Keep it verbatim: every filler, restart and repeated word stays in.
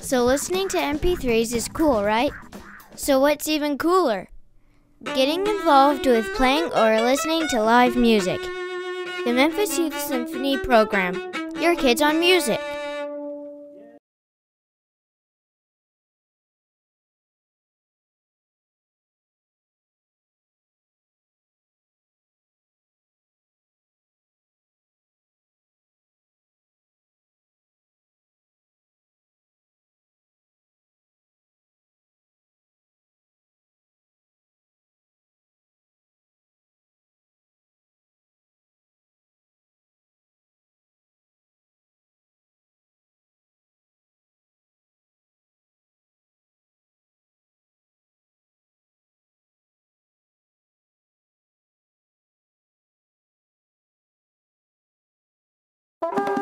So listening to M P threes is cool, right? So what's even cooler? Getting involved with playing or listening to live music. The Memphis Youth Symphony program. Your kids on music. You